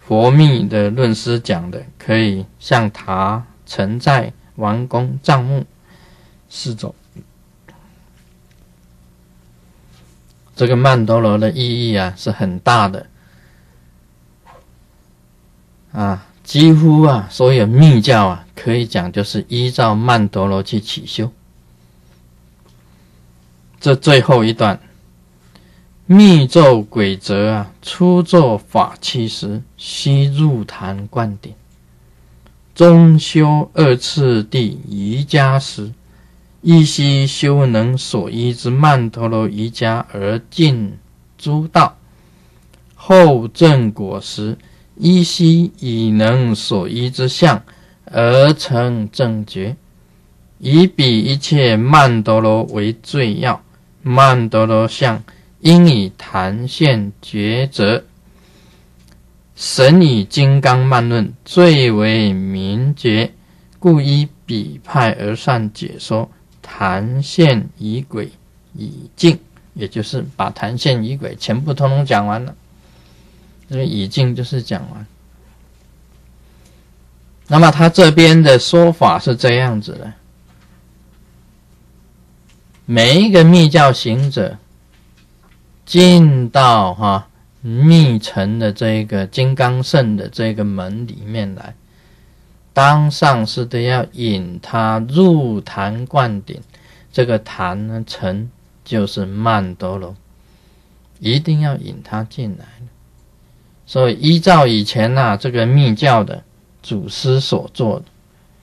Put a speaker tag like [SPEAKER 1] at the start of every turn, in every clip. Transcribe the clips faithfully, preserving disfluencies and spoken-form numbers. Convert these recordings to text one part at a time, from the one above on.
[SPEAKER 1] 佛密的论师讲的，可以向塔、城寨、王宫、帐幕四种。这个曼陀罗的意义啊是很大的啊，几乎啊所有密教啊可以讲就是依照曼陀罗去起修。这最后一段，密咒鬼则啊，初作法器时，悉入坛灌顶；中修二次第瑜伽时，依悉修能所依之曼陀罗瑜伽而尽诸道；后证果时，依悉以能所依之相而成正觉。以彼一切曼陀罗为最要，曼陀罗相应以坛现抉择。神以金刚曼论最为明觉，故依彼派而善解说坛现仪轨已尽，也就是把坛现仪轨全部通通讲完了。这个已尽就是讲完。那么他这边的说法是这样子的，每一个密教行者进到哈、啊、密乘的这个金刚乘的这个门里面来，当上师的要引他入坛灌顶。这个坛呢，乘就是曼陀罗，一定要引他进来。所以依照以前啊这个密教的祖师所做的，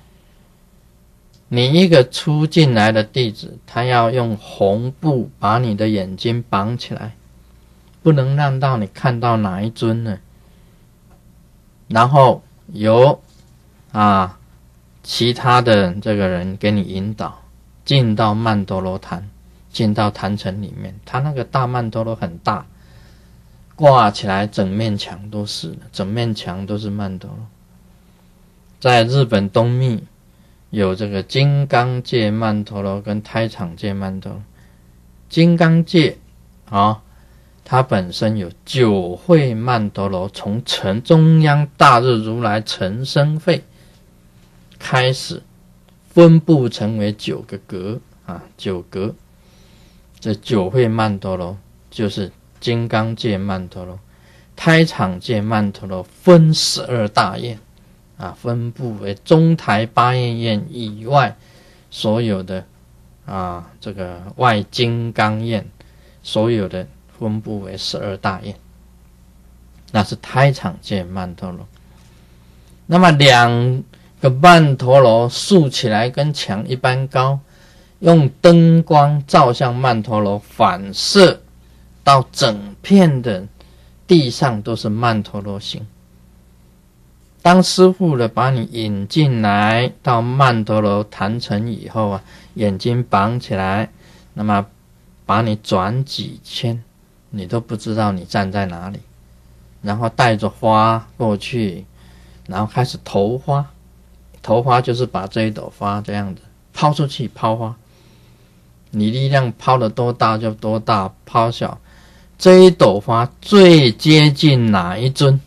[SPEAKER 1] 你一个初进来的弟子，他要用红布把你的眼睛绑起来，不能让到你看到哪一尊呢，然后由啊其他的这个人给你引导进到曼陀罗坛，进到坛城里面。他那个大曼陀罗很大，挂起来整面墙都是，整面墙都是曼陀罗。在日本东密有这个金刚界曼陀罗跟胎场界曼陀罗。金刚界啊，它本身有九会曼陀罗，从成中央大日如来成生会开始分布成为九个格啊，九格。这九会曼陀罗就是金刚界曼陀罗。胎场界曼陀罗分十二大愿啊，分布为中台八愿愿以外所有的啊这个外金刚愿，所有的分布为十二大愿，那是胎场界曼陀罗。那么两个曼陀罗竖起来跟墙一般高，用灯光照向曼陀罗，反射到整片的地上都是曼陀罗形。当师父的把你引进来到曼陀罗坛城以后啊，眼睛绑起来，那么把你转几圈，你都不知道你站在哪里，然后带着花过去，然后开始投花。投花就是把这一朵花这样子抛出去，抛花，你力量抛得多大就多大，抛小。这一朵花最接近哪一尊，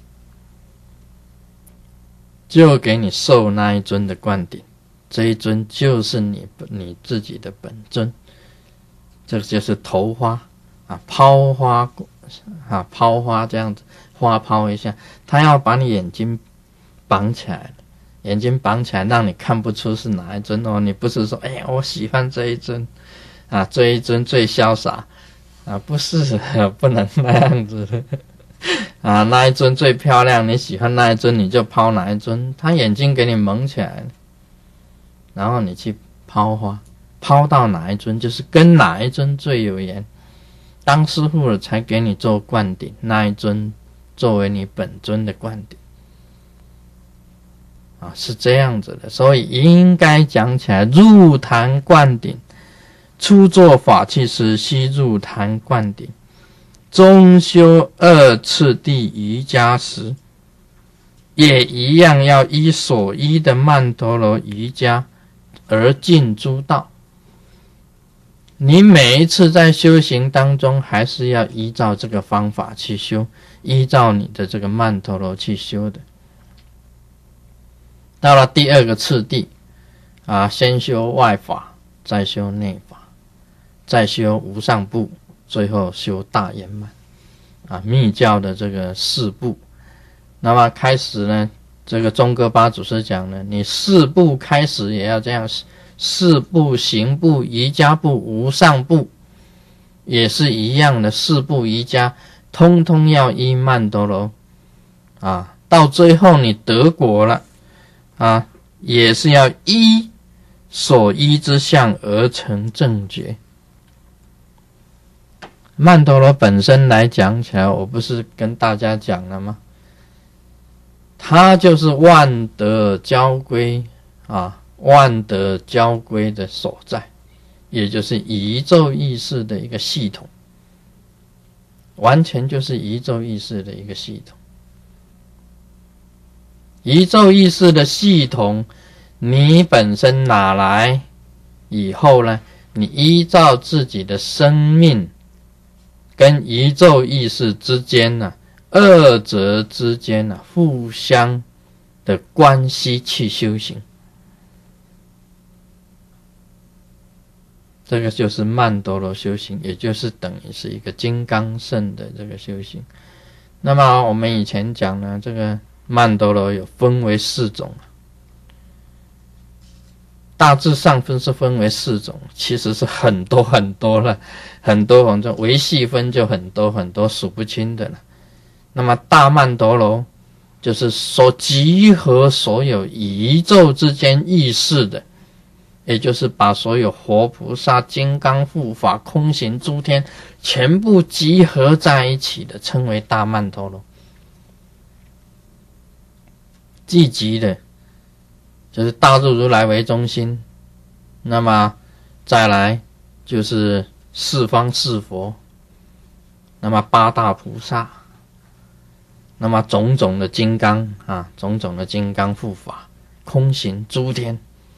[SPEAKER 1] 就给你受那一尊的灌顶，这一尊就是你你自己的本尊。这就是投花啊，抛花啊，抛花这样子，花抛一下，他要把你眼睛绑起来了，眼睛绑起来让你看不出是哪一尊哦。你不是说哎呀我喜欢这一尊啊，这一尊最潇洒啊，不是，不能那样子啊，那一尊最漂亮，你喜欢那一尊你就抛哪一尊，他眼睛给你蒙起来了，然后你去抛花，抛到哪一尊就是跟哪一尊最有缘，当师父了才给你做灌顶，那一尊作为你本尊的灌顶啊，是这样子的。所以应该讲起来，入坛灌顶，初作法器时悉入坛灌顶，中修二次第瑜伽时也一样要依所依的曼陀罗瑜伽而尽诸道。你每一次在修行当中还是要依照这个方法去修， 依照你的这个曼陀罗去修的。到了第二个次第啊，先修外法，再修内法，再修无上部，最后修大圆满啊，密教的这个四部。那么开始呢，这个宗喀巴祖师讲呢，你四部开始也要这样，四部、行部、瑜伽部、无上部也是一样的，四部瑜伽通通要依曼陀罗啊，到最后你得果了啊，也是要依所依之相而成正觉。曼陀罗本身来讲起来，我不是跟大家讲了吗？它就是万德交归啊，万德交归的所在，也就是宇宙意识的一个系统，完全就是宇宙意识的一个系统。宇宙意识的系统，你本身拿来以后呢，你依照自己的生命跟宇宙意识之间呢、啊，二者之间呢、啊，互相的关系去修行。这个就是曼陀罗修行，也就是等于是一个金刚乘的这个修行。那么我们以前讲呢，这个曼陀罗有分为四种，大致上分是分为四种，其实是很多很多了，很多很多，微细分就很多很多，数不清的了。那么大曼陀罗就是说集合所有宇宙之间意识的，也就是把所有活菩萨、金刚护法、空行诸天全部集合在一起的，称为大曼陀罗。聚集的就是大日如来为中心，那么再来就是四方四佛，那么八大菩萨，那么种种的金刚啊，种种的金刚护法，空行诸天，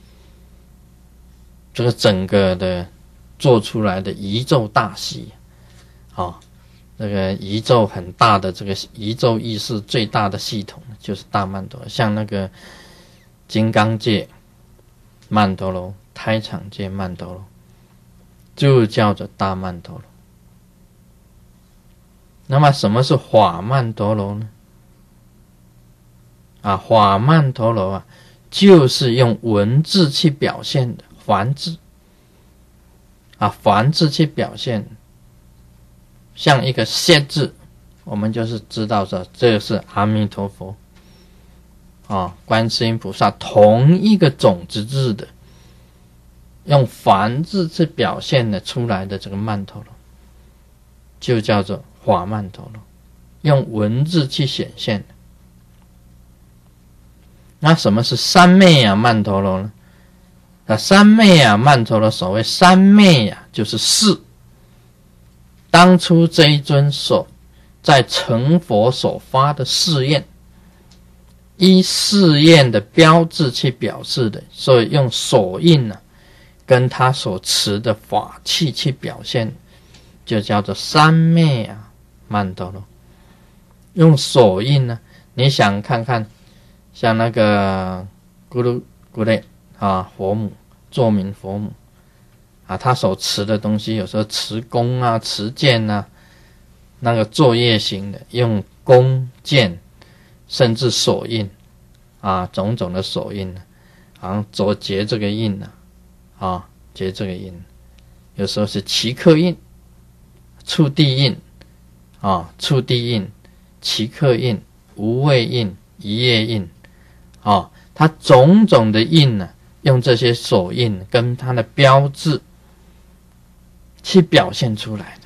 [SPEAKER 1] 这个整个的做出来的宇宙大系啊、哦，这个宇宙很大的这个宇宙意识最大的系统就是大曼陀罗，像那个金刚界曼陀罗、胎场界曼陀罗，就叫做大曼陀罗。那么什么是法曼陀罗呢？啊，法曼陀罗啊，就是用文字去表现的梵字啊，梵字去表现，像一个谢字，我们就是知道说这是阿弥陀佛啊，观世音菩萨同一个种子字的，用梵字去表现的出来的这个曼陀罗，就叫做法曼陀罗，用文字去显现的。那什么是三昧呀曼陀罗呢？啊，三昧呀曼陀罗，所谓三昧呀，就是誓。当初这一尊所在成佛所发的誓愿，依誓愿的标志去表示的，所以用手印呢、啊，跟他所持的法器去表现，就叫做三昧啊曼陀罗。用手印呢，你想看看，像那个咕噜咕噜啊佛母，作明佛母啊，他所持的东西，有时候持弓啊、持剑啊，那个作业型的，用弓箭，甚至手印啊，种种的手印啊，好像左结这个印啊，啊结这个印，有时候是奇克印、触地印啊，触地印、奇克印、无畏印、一叶印啊，它种种的印呢、啊，用这些手印跟它的标志去表现出来。